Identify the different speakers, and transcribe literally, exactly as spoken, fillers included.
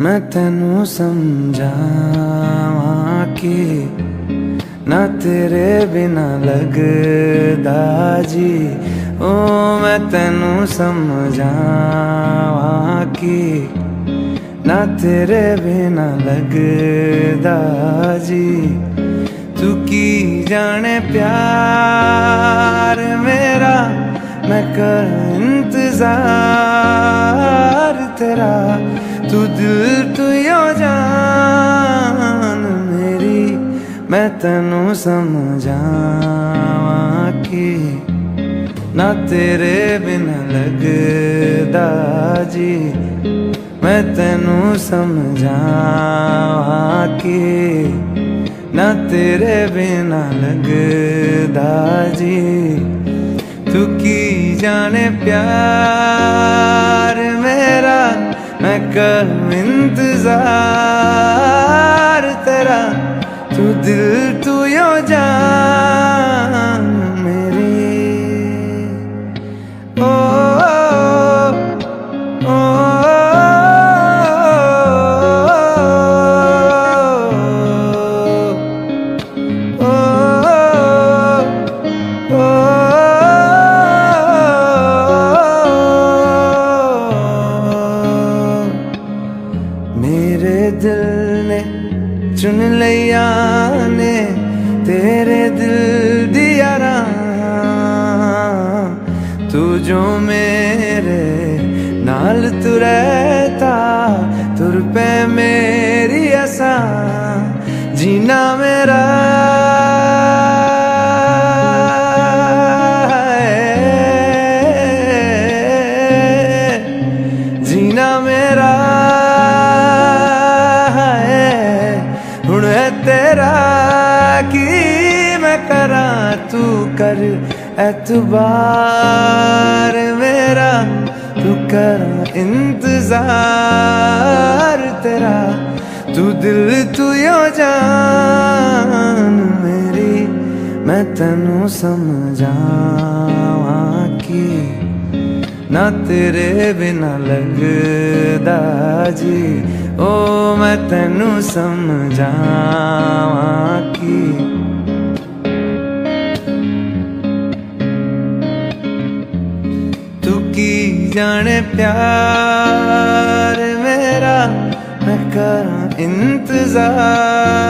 Speaker 1: मैं तेनू समझावां कि ना तेरे बिना लगदा जी। ओ मैं तेनू समझावां कि ना तेरे बिना लगदा जी। तू की जाने प्यार मेरा, मैं कर इंतजार तेरा। तू दिल तू यो जान मेरी, मैं तेनू समझावां कि ना तेरे बिना लगदा जी। मैं तेनू समझावां कि ना तेरे बिना लगदा जी। तू की जाने प्यार मेरा, मैं करूं इंतजार तेरा। तू दिल तू यो जान मेरी। ओ, ओ, ओ, ओ, ओ, ओ, मेरे दिल ने चुन लिया ने तेरे दिल दिया राह। तू जो मेरे नाल तू रहता, तुर पे मेरी आसा जीना मेरा। जीना मेरा हुण है तेरा की मैं करा। तू कर एतबार मेरा, तू कर इंतजार तेरा। तू दिल तू यो जान मेरी, मैं तेनू समझावां कि ना तेरे बिना लगदा जी। ओ मैं तेनू समझावां कि तू की जाने प्यार मेरा, मैं करा इंतजार